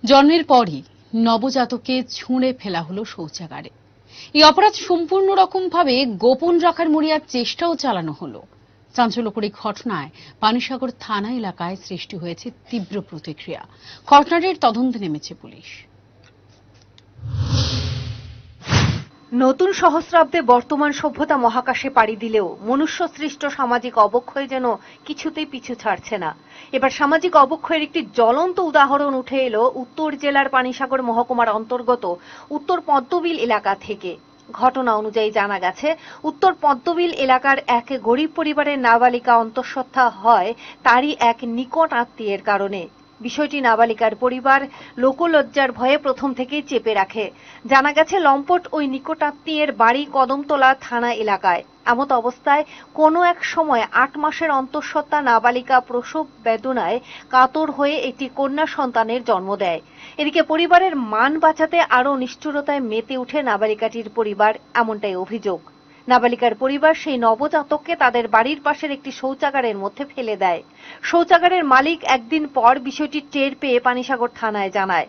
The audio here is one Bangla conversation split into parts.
জন্মের পরই নবজাতককে ছুঁড়ে ফেলা হলো শৌচাগারে। এই অপরাধ সম্পূর্ণ রকমভাবে গোপন রাখার মরিয়ার চেষ্টাও চালানো হলো। চাঞ্চল্যকর এই ঘটনায় পানিসাগর থানা এলাকায় সৃষ্টি হয়েছে তীব্র প্রতিক্রিয়া। ঘটনাটির তদন্তে নেমেছে পুলিশ। নতুন সহস্রাব্দে বর্তমান সভ্যতা মহাকাশে পাড়ি দিলেও মনুষ্য সৃষ্ট সামাজিক অবক্ষয় যেন কিছুতেই পিছু ছাড়ছে না। এবার সামাজিক অবক্ষয়ের একটি জ্বলন্ত উদাহরণ উঠে এলো উত্তর জেলার পানিসাগর মহকুমার অন্তর্গত উত্তর পদ্মবিল এলাকা থেকে। ঘটনা অনুযায়ী জানা গেছে, উত্তর পদ্মবিল এলাকার এক গরিব পরিবারের নাবালিকা অন্তঃসত্ত্বা হয় তারই এক নিকট আত্মীয়ের কারণে। বিষয়টি নাবালিকার পরিবার লোকলজ্জার ভয়ে প্রথম থেকেই চেপে রাখে। জানা গেছে, লম্পট ওই নিকটাত্মীয়ের বাড়ি কদমতলা থানা এলাকায়। এমত অবস্থায় কোনো এক সময় ৮ মাসের অন্তঃসত্ত্বা নাবালিকা প্রসব বেদনায় কাতর হয়ে একটি কন্যা সন্তানের জন্ম দেয়। এদিকে পরিবারের মান বাঁচাতে আরও নিষ্ঠুরতায় মেতে উঠে নাবালিকাটির পরিবার, এমনটাই অভিযোগ। নাবালিকার পরিবার সেই নবজাতককে তাদের বাড়ির পাশের একটি শৌচাগারের মধ্যে ফেলে দেয়। শৌচাগারের মালিক একদিন পর বিষয়টি টের পেয়ে পানিসাগর থানায় জানায়।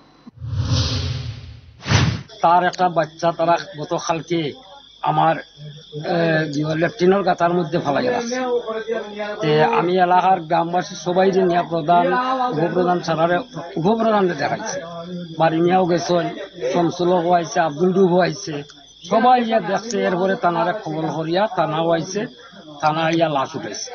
তার একটা বাচ্চা তারা গতকালকে আমার লেফটিনের গাতার মধ্যে ফেলাই রাখছে। আমি এলাকার গ্রামবাসী সবাই যে নিয়া প্রধান উপপ্রধান ছাড়ারে উপপ্রধানকে দেখাইছে, বাড়ি নিয়েও গেছেন, শমসুলও হয়েছে, আব্দুল ডুবও আইছে, সবাই ইয়া দেখছে। এরপরে থানারে খবর করিয়া থানাও আইছে, থানা ইয়া লাশ উঠেছে।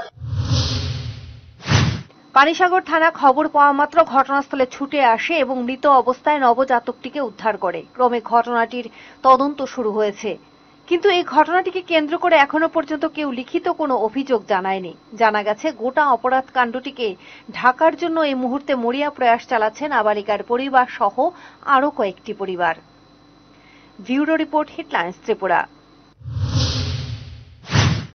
পানিসাগর থানা খবর পাওয়া মাত্র ঘটনাস্থলে ছুটে আসে এবং মৃত অবস্থায় নবজাতকটিকে উদ্ধার করে। ক্রমে ঘটনাটির তদন্ত শুরু হয়েছে, কিন্তু এই ঘটনাটিকে কেন্দ্র করে এখনো পর্যন্ত কেউ লিখিত কোনো অভিযোগ জানায়নি। জানা গেছে, গোটা অপরাধ কাণ্ডটিকে ঢাকার জন্য এই মুহূর্তে মরিয়া প্রয়াস চালাচ্ছে নাবালিকার পরিবার সহ আরও কয়েকটি পরিবার। Bureau report, headlines Tripura.